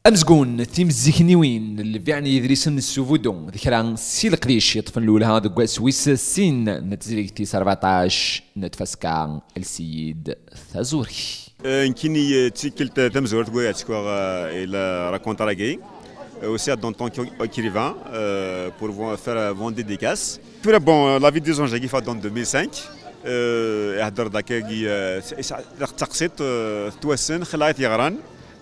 أنزقون تيم الزكنيوين اللي يعني يدرسن السوفودون ذكران سي القديش يطفن لولها ذو سويس السين نتزريكتي 14 نتفسكان السيد ثازوري نكيني تسيكلت تمزورت قوية تسكوغ إلى راكونت راكي aussi en tant qu'écrivain pour faire vendre des dédicaces. Puis bon, la vie des anges qui fait dans 2005. اهدر داكي تقسيط توسن خلايت يغران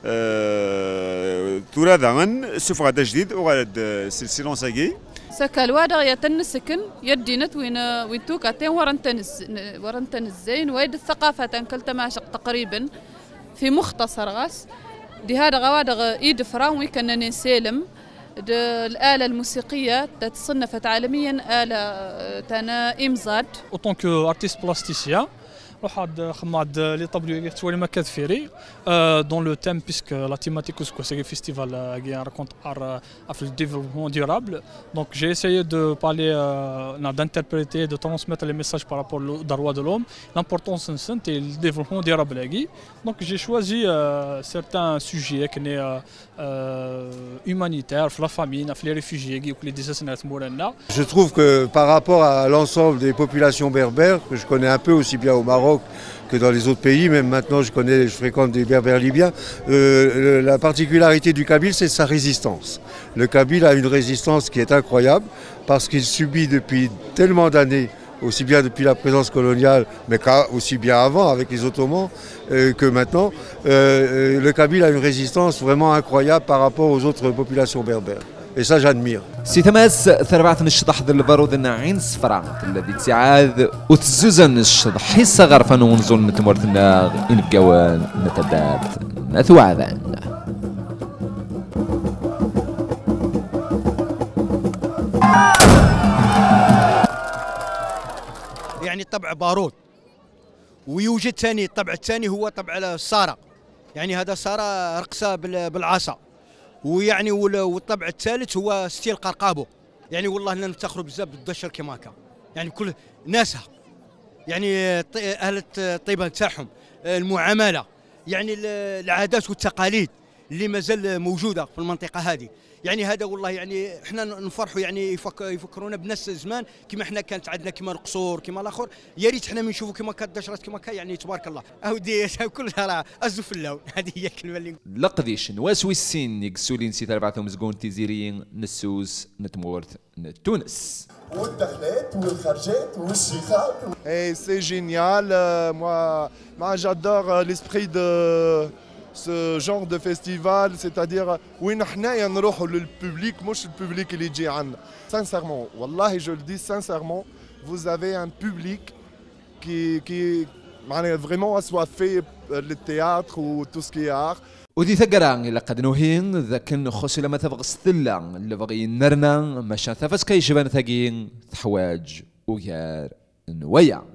تورا داغن سوف غدا جديد وغاد سلسلة ساقي سكا الوادغ يتنسكن يدينت وين توكاتين ورنتن الزين ويد الثقافة كل تماشق تقريبا في مختصر غاس دي هذا غوادغ ايد فران ويكن نسالم الآلة الموسيقية تصنفت عالميا آلة تانا إمزاد. En tant qu'artiste plasticien, واحد خماد لي طابلو تولي ما كثيري دون لو تيم بيسك لا تيماتيك سي فيستيفال كي راكونت ار في الديفلوبمون ديورابل دونك جي اسيي دو بارلي d'interpréter de transmettre les messages par rapport aux droits de l'homme l'importance c'est le développement durable donc j'ai choisi certains sujets qui sont humanitaires la famine les réfugiés qui les désastres morena. Je trouve que par rapport à l'ensemble des populations berbères que je connais un peu aussi bien au Maroc que dans les autres pays, même maintenant je fréquente des berbères libyens, la particularité du Kabyle c'est sa résistance. Le Kabyle a une résistance qui est incroyable parce qu'il subit depuis tellement d'années, aussi bien depuis la présence coloniale, mais aussi bien avant avec les Ottomans, que maintenant, le Kabyle a une résistance vraiment incroyable par rapport aux autres populations berbères. Et ça j'admire. سي تماس ثربعت الشطح ذا البارود عين صفرا الذي تعاذ وتزوزن الشطح حس غرفا ونزول نتمرتنا إن بقوان نتدات نثوعذان يعني طبع بارود ويوجد ثاني الطبع الثاني هو طبع السارة يعني هذا سارة رقصة بالعصا ويعني والطبع الثالث هو ستيل قرقابو يعني والله لنا نفتخروا بزاف بالدشر كيما هكا يعني بكل ناسها يعني اهل الطيبه تاعهم المعامله يعني العادات والتقاليد اللي مازال موجوده في المنطقه هذه يعني هذا والله يعني احنا نفرحوا يعني يفكرونا بناس زمان كما احنا كانت عندنا كما القصور كما الاخر يا ريت احنا نشوفوا كما كدشرات كما يعني تبارك الله اودي كلها راه ازو في اللون هذه هي الكلمه اللي لقديش نواسويسين يقسولين سي تربعتهم زقون تيزيريين نسوس نتمورت تونس والدخلات والخرجات والشيخات. Et c'est génial, moi j'adore l'esprit de ce genre de festival, c'est-à-dire وين حنايا نروحوا للبوبليك مش البوبليك اللي يجي عندنا. Sincèrement, والله je le dis sincèrement, vous avez un public qui معناها vraiment assoiffé le théâtre ou tout ce qui est art. ودي ثقران إلا قد نوهين ذاكن خصي لما تبغى ستلا اللي بغي نرنا مشان ثفس كي شبان ثقين حواج ويار نويا